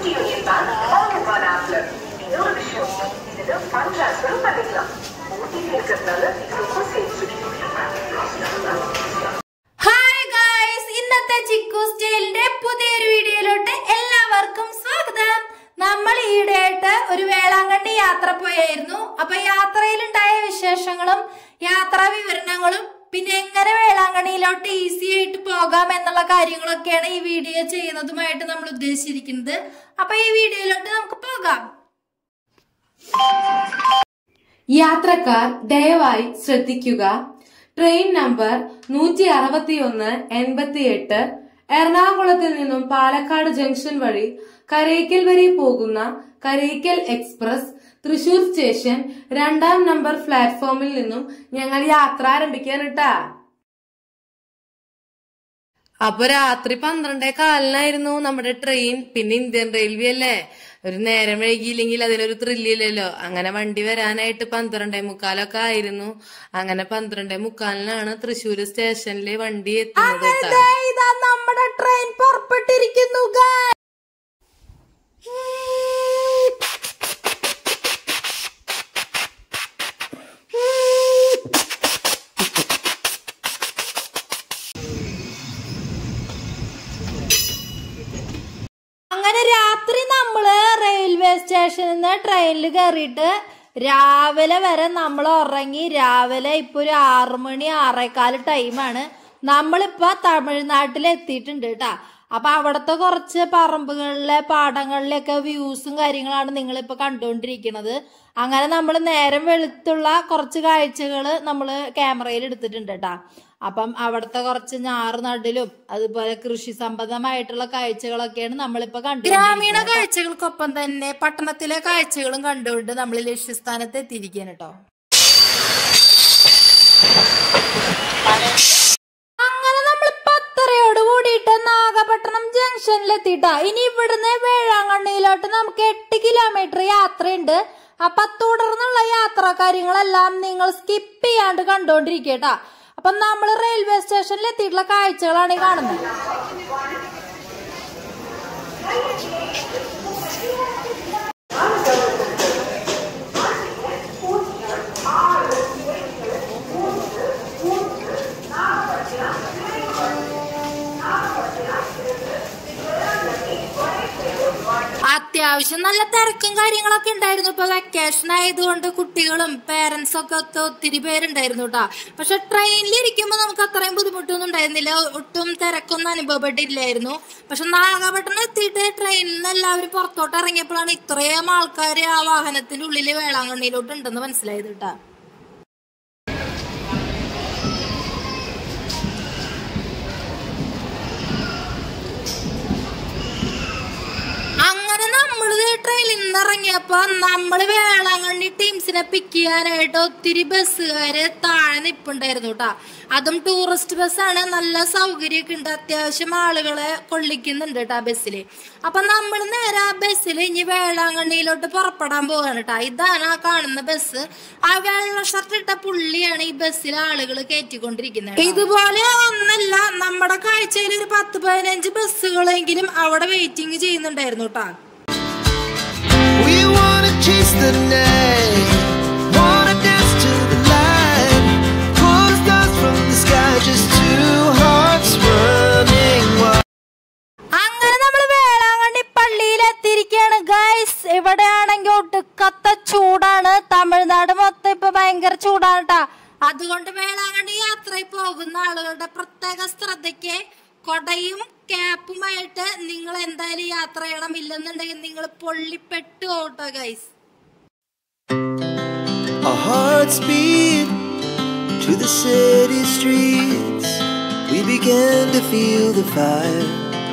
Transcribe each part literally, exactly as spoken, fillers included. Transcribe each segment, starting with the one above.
City Union Bank all-in-one app. இன்னொரு விஷயம், இதுல ஃபண்ட் ட்ரான்ஸ்ஃபரும் பண்ணிக்கலாம். ஓடிபி இருக்கிறதுனால இது ரொம்ப சேஃப். ഹായ് ഗൈസ്, ഇന്നത്തെ ചിക്കു സ്റ്റൈലിന്റെ പുതിയൊരു വീഡിയോയിലോട്ട് എല്ലാവർക്കും സ്വാഗതം. നമ്മൾ ഈയിടെയായിട്ട് ഒരു വേളാങ്കണ്ണി യാത്ര പോയായിരുന്നു. അപ്പൊ യാത്രയിലുണ്ടായ വിശേഷങ്ങളും യാത്രാ വിവരണങ്ങളും പിന്നെ എങ്ങനെ വേളാങ്കണ്ണിയിലോട്ട് ഈസി ആയിട്ട് പോകാം എന്നുള്ള കാര്യങ്ങളൊക്കെയാണ് ഈ വീഡിയോ ചെയ്യുന്നതുമായിട്ട് നമ്മൾ ഉദ്ദേശിച്ചിരിക്കുന്നത്. അപ്പൊ ഈ വീഡിയോയിലോട്ട് നമുക്ക് പോകാം. യാത്രക്കാർ ദയവായി ശ്രദ്ധിക്കുക. ട്രെയിൻ നമ്പർ നൂറ്റി അറുപത്തി ഒന്ന് എൺപത്തി എട്ട് എറണാകുളത്തിൽ നിന്നും പാലക്കാട് ജംഗ്ഷൻ വഴി കരയ്ക്കൽ വരെ പോകുന്ന കരയ്ക്കൽ എക്സ്പ്രസ് തൃശൂർ സ്റ്റേഷൻ രണ്ടാം നമ്പർ പ്ലാറ്റ്ഫോമിൽ നിന്നും ഞങ്ങൾ യാത്ര ആരംഭിക്കാനിട്ടാ. അപ്പൊ രാത്രി പന്ത്രണ്ടേ കാലിനായിരുന്നു നമ്മുടെ ട്രെയിൻ. പിന്നെ ഇന്ത്യൻ റെയിൽവേ അല്ലേ, ഒരു നേരം വൈകിയില്ലെങ്കിൽ അതിനൊരു ത്രില്ലില്ലല്ലോ. അങ്ങനെ വണ്ടി വരാനായിട്ട് പന്ത്രണ്ടേ മുക്കാലൊക്കെ ആയിരുന്നു. അങ്ങനെ പന്ത്രണ്ടേ മുക്കാലിനാണ് തൃശ്ശൂർ സ്റ്റേഷനിലെ വണ്ടി എത്തുന്നത്. നമ്മുടെ ട്രെയിൻ പുറപ്പെട്ടിരിക്കുന്നു. അങ്ങനെ രാത്രി നമ്മള് റെയിൽവേ സ്റ്റേഷനിൽ നിന്ന് ട്രെയിനിൽ കയറിയിട്ട് രാവിലെ വരെ നമ്മൾ ഉറങ്ങി. രാവിലെ ഇപ്പൊ ഒരു ആറു മണി ആറേക്കാല് ടൈമാണ്. നമ്മളിപ്പോ തമിഴ്നാട്ടിൽ എത്തിയിട്ടുണ്ട് കേട്ടാ. അപ്പൊ അവിടത്തെ കുറച്ച് പറമ്പുകളിലെ പാടങ്ങളിലൊക്കെ വ്യൂസും കാര്യങ്ങളാണ് നിങ്ങളിപ്പോ കണ്ടുകൊണ്ടിരിക്കുന്നത്. അങ്ങനെ നമ്മൾ നേരം വെളുത്തുള്ള കുറച്ച് കാഴ്ചകള് നമ്മള് ക്യാമറയിൽ എടുത്തിട്ടുണ്ട് കേട്ടാ. അപ്പം അവിടുത്തെ കുറച്ച് ഞാറ് നടിലും അതുപോലെ കൃഷി സംബന്ധമായിട്ടുള്ള കാഴ്ചകളൊക്കെയാണ് നമ്മളിപ്പോ കണ്ടു. ഗ്രാമീണ കാഴ്ചകൾക്കൊപ്പം തന്നെ പട്ടണത്തിലെ കാഴ്ചകളും കണ്ടുകൊണ്ട് നമ്മൾ ലക്ഷ്യസ്ഥാനത്ത് എത്തിയിരിക്കുകയാണ് കേട്ടോ. അങ്ങനെ നമ്മൾ പത്തരയോട് കൂടിയിട്ട് നാഗപട്ടണം ജംഗ്ഷനിലെത്തിട്ടാ. ഇനി ഇവിടുന്ന് വേളാങ്കണ്ണിയിലോട്ട് നമുക്ക് എട്ട് കിലോമീറ്റർ യാത്രയുണ്ട്. അപ്പൊ തുടർന്നുള്ള യാത്രാ കാര്യങ്ങളെല്ലാം നിങ്ങൾ സ്കിപ്പ് ചെയ്യാണ്ട് കണ്ടോണ്ടിരിക്കട്ടാ. അപ്പൊ നമ്മൾ റെയിൽവേ സ്റ്റേഷനിൽ എത്തിയിട്ടുള്ള കാഴ്ചകളാണ് ഈ കാണുന്നത്. അത്യാവശ്യം നല്ല തിരക്കും കാര്യങ്ങളൊക്കെ ഉണ്ടായിരുന്നു. ഇപ്പൊ വെക്കേഷൻ ആയതുകൊണ്ട് കുട്ടികളും പേരൻസും ഒക്കെ ഒത്തിരി പേരുണ്ടായിരുന്നു കേട്ടാ. പക്ഷെ ട്രെയിനിൽ ഇരിക്കുമ്പോ നമുക്ക് അത്രയും ബുദ്ധിമുട്ടൊന്നും ഉണ്ടായിരുന്നില്ല. ഒട്ടും തിരക്കൊന്നും അനുഭവപ്പെട്ടില്ലായിരുന്നു. പക്ഷെ നാഗപട്ടണം എത്തിയിട്ട് ട്രെയിനിൽ നിന്ന് എല്ലാവരും പുറത്തോട്ട് ഇറങ്ങിയപ്പോഴാണ് ഇത്രയും ആൾക്കാർ ആ വാഹനത്തിന്റെ ഉള്ളില് വേളാങ്കണ്ണിയിലോട്ട് ഉണ്ടെന്ന് മനസ്സിലായത് കേട്ടാ. ട്രെയിനിൽ നിന്ന് ഇറങ്ങിയപ്പോ നമ്മള് വേളാങ്കണ്ണി ടീംസിനെ പിക്ക് ചെയ്യാനായിട്ട് ഒത്തിരി ബസ്സുകാര് താഴെ നിപ്പുണ്ടായിരുന്നു കേട്ടാ. അതും ടൂറിസ്റ്റ് ബസ്സാണ്. നല്ല സൗകര്യമൊക്കെ ഉണ്ട്. അത്യാവശ്യം ആളുകളെ കൊള്ളിക്കുന്നുണ്ട് കേട്ടാ ബസ്സില്. അപ്പൊ നമ്മൾ നേരെ ആ ബസ്സിൽ ഇനി വേളാങ്കണ്ണിയിലോട്ട് പുറപ്പെടാൻ പോവാണ് കേട്ടാ. ഇതാണ് ആ കാണുന്ന ബസ്. ആ വെള്ള ഷർട്ട് ഇട്ട പുള്ളിയാണ് ഈ ബസ്സിൽ ആളുകൾ കയറ്റിക്കൊണ്ടിരിക്കുന്നത്. ഇതുപോലെ ഒന്നല്ല, നമ്മുടെ കാഴ്ചയിൽ ഒരു പത്ത് പതിനഞ്ച് ബസ്സുകളെങ്കിലും അവിടെ വെയിറ്റിംഗ് ചെയ്യുന്നുണ്ടായിരുന്നു കേട്ടാ. We wanna chase the night, wanna dance to the light, pull the stars from the sky, just two hearts running wild. അങ്ങനെ നമ്മൾ വേളാങ്കണ്ണി പള്ളിയിൽ എത്തിയിരിക്കുകയാണ് ഗൈസ്. ഇവിടെയാണെങ്കിൽ ഒടുക്കത്തെ ചൂടാണ്. തമിഴ്നാട് മൊത്തം ഇപ്പൊ ഭയങ്കര ചൂടാണ് കേട്ടാ. അതുകൊണ്ട് വേളാങ്കണ്ണി യാത്രയിൽ പോകുന്ന ആളുകളുടെ പ്രത്യേക ശ്രദ്ധയ്ക്ക് കൊടയും ക്യാപ്പുമായിട്ട് നിങ്ങൾ എന്തായാലും യാത്ര ചെയ്യണം. ഇല്ലെന്നുണ്ടെങ്കിൽ നിങ്ങൾ പൊള്ളിപ്പെട്ടു auto guys. Our hearts beat to the city streets. We began to feel the fire.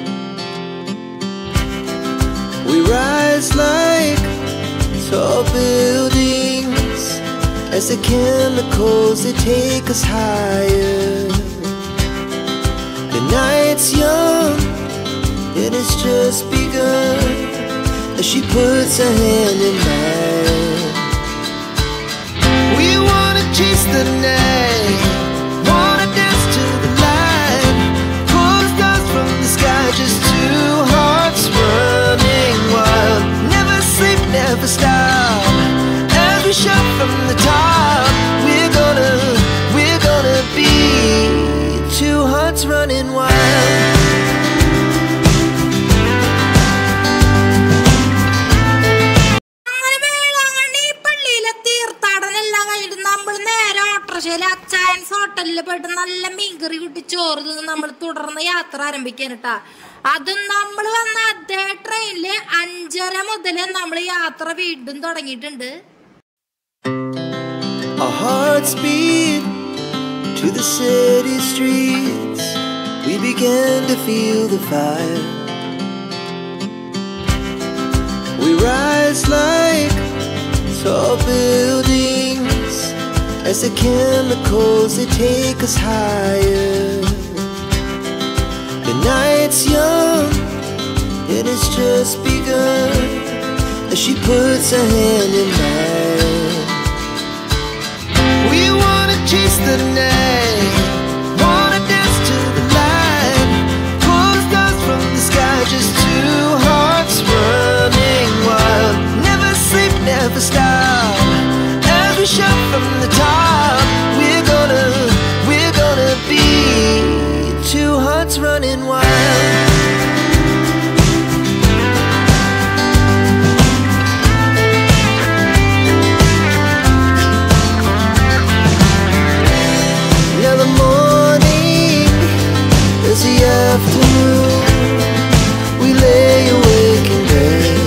We rise like tall buildings as the chemicals they take us higher. The night's young and it's just begun as she puts her hand in mine. We wanna chase the night, wanna dance to the light, pull the stars from the sky, just two hearts running wild. ചോറ് തിന്ന് നമ്മൾ തുടർന്ന് യാത്ര ആരംഭിക്കാൻ കേട്ടാ. അതും നമ്മൾ വന്ന അതേ ട്രെയിനില് അഞ്ചര മുതൽ നമ്മൾ യാത്ര വീണ്ടും തുടങ്ങിയിട്ടുണ്ട്. Our hearts beat to the city streets. We began to feel the fire. We rise like tall buildings as the chemicals, they take us higher. The night's young and it's just begun as she puts her hand in mine. We wanna chase the night, wanna dance to the light, pull stars from the sky, just two hearts running wild. Never sleep, never stop, as we shout from the top. We're gonna, we're gonna be two hearts running wild. Now the morning is the afternoon. We lay awake in bed.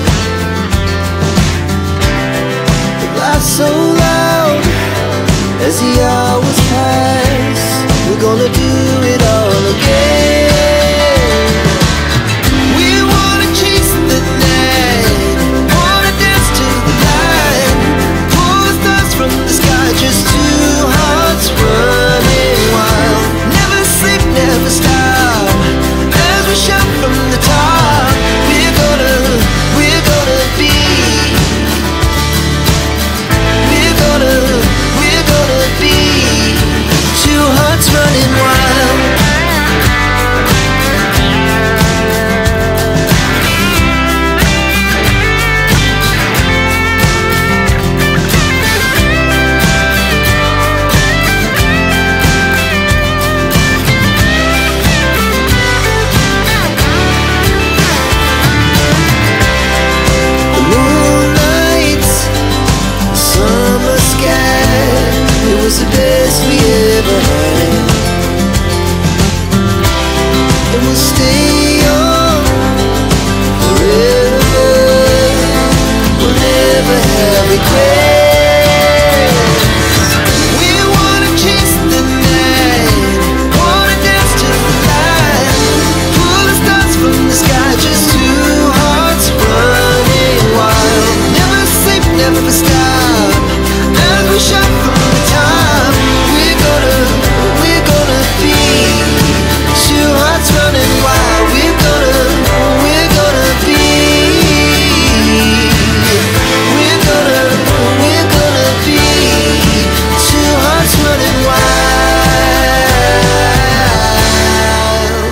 The glass so loud as the hours pass. We're gonna do it all again. We wanna chase the night, wanna dance to the light, pull stars from the sky, just two hearts running wild. Never sleep, never stop, as we shout from the top. We're gonna, we're gonna be, we're gonna, we're gonna be two hearts running wild. The moonlights, summer sky, it was the best we ever had. And we'll stay on forever. We'll never have regrets. We wanna chase the night, wanna dance to the light, pull the stars from the sky, just two hearts running wild. Never sleep, never stop, as we shout from the top. We're gonna, we're gonna be two hearts running wild. We're gonna, we're gonna be, we're gonna, we're gonna be two hearts running wild.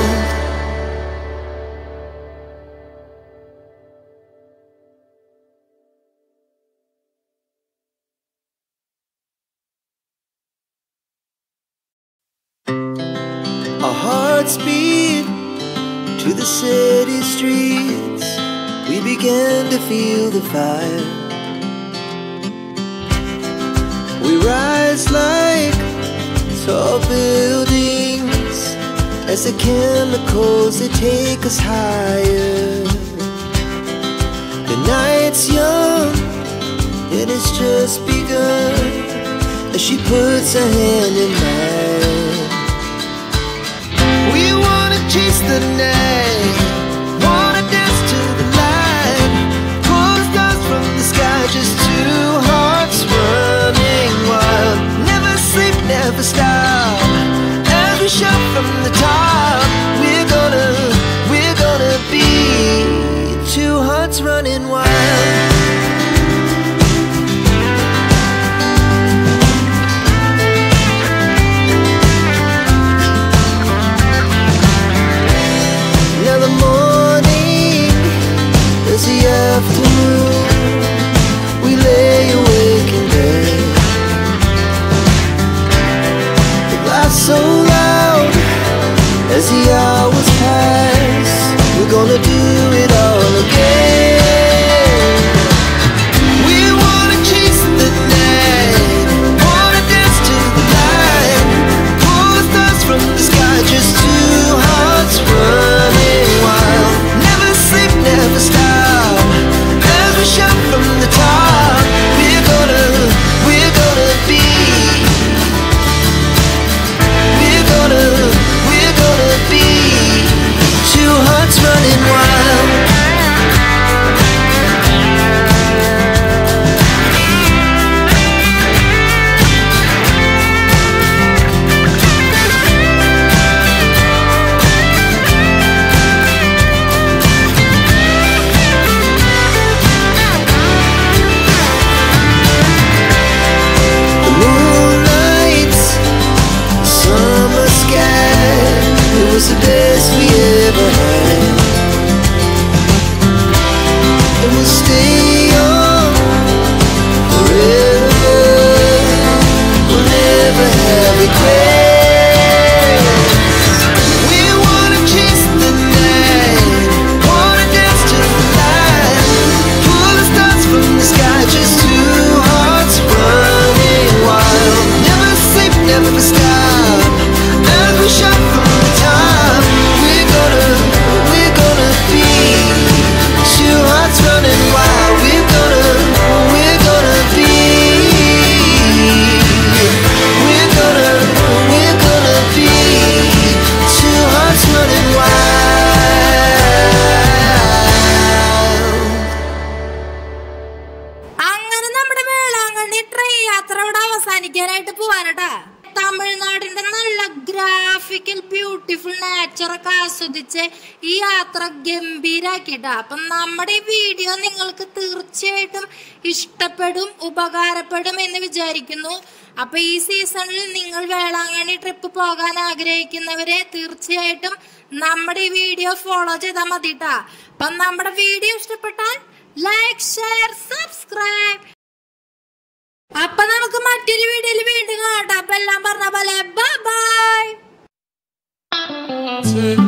Our hearts beat to the city streets. We began to feel the fire. We rise like tall buildings as the chemicals, they take us higher. The night's young and it's just begun as she puts her hand in mine. We wanna chase the night, wanna dance to the light, pull stars from the sky, just two hearts running wild. Never sleep, never stop, as we shout from the top. We're gonna, we're gonna be two hearts running wild. Now the morning is the afternoon. We lay awake in bed. The glass so loud as the hours pass. We're gonna do it all again. running wild. The moonlight, summer sky, it was the best we ever had. And we'll stay on forever. We'll never have regrets. We wanna chase the night, wanna dance to the light, pull the stars from the sky, just two hearts running wild. Never sleep, never stop, as we shot from the top. We're gonna, we're gonna be two hearts running wild. We're gonna, we're gonna be, we're gonna, we're gonna be two hearts running wild. അങ്ങനെ നമ്മുടെ Velankanni train യാത്ര ഇവിടെ അവസാനിക്കാനായിട്ട് പോവാനട്ടാ. തമിഴ്നാടിന്റെ നല്ല graphical beautiful നാച്ചറൊക്കെ ആസ്വദിച്ച് ഈ യാത്ര ഗംഭീരാക്കിട്ടാ. അപ്പം നമ്മുടെ ഈ വീഡിയോ നിങ്ങൾക്ക് തീർച്ചയായിട്ടും ഇഷ്ടപ്പെടും, ഉപകാരപ്പെടും എന്ന് വിചാരിക്കുന്നു. അപ്പൊ ഈ സീസണിൽ നിങ്ങൾ വേളാങ്കണ്ണി ട്രിപ്പ് പോകാൻ ആഗ്രഹിക്കുന്നവരെ തീർച്ചയായിട്ടും നമ്മുടെ ഈ വീഡിയോ ഫോളോ ചെയ്താൽ മതിട്ടാ. അപ്പം നമ്മുടെ വീഡിയോ ഇഷ്ടപ്പെട്ടാൽ ലൈക്ക്, ഷെയർ, സബ്സ്ക്രൈബ്. അപ്പൊ നമുക്ക് മറ്റൊരു വീഡിയോയിൽ വീണ്ടും കാണാം. അപ്പൊ എല്ലാം പറഞ്ഞ പോലെ ബൈ ബൈ.